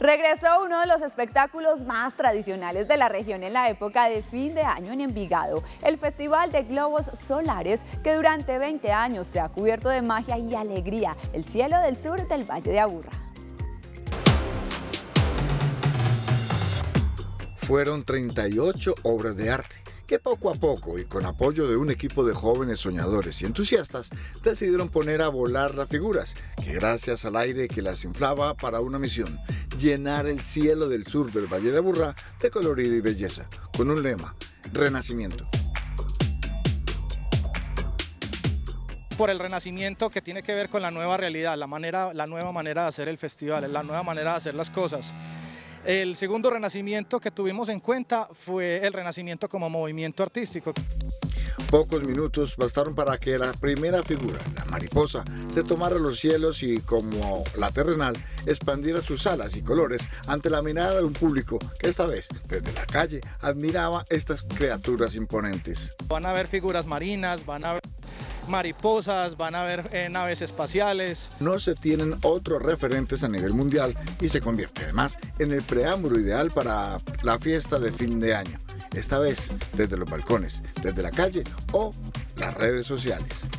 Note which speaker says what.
Speaker 1: Regresó uno de los espectáculos más tradicionales de la región en la época de fin de año en Envigado, el Festival de Globos Solares, que durante 20 años se ha cubierto de magia y alegría el cielo del sur del Valle de Aburrá.
Speaker 2: Fueron 38 obras de arte que poco a poco y con apoyo de un equipo de jóvenes soñadores y entusiastas decidieron poner a volar las figuras, que gracias al aire que las inflaba para una misión, llenar el cielo del sur del Valle de Aburrá de colorido y belleza, con un lema: Renacimiento.
Speaker 3: Por el renacimiento que tiene que ver con la nueva realidad, la nueva manera de hacer el festival, la nueva manera de hacer las cosas. El segundo renacimiento que tuvimos en cuenta fue el renacimiento como movimiento artístico.
Speaker 2: Pocos minutos bastaron para que la primera figura, la mariposa, se tomara los cielos y, como la terrenal, expandiera sus alas y colores ante la mirada de un público que esta vez, desde la calle, admiraba estas criaturas imponentes.
Speaker 3: Van a ver figuras marinas, van a ver mariposas, van a ver naves espaciales.
Speaker 2: No se tienen otros referentes a nivel mundial y se convierte además en el preámbulo ideal para la fiesta de fin de año. Esta vez desde los balcones, desde la calle o las redes sociales.